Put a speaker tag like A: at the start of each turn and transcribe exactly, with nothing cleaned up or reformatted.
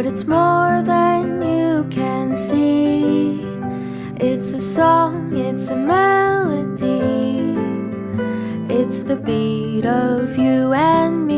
A: it's more than you can see. It's a song, it's a melody. It's the beat of you and me.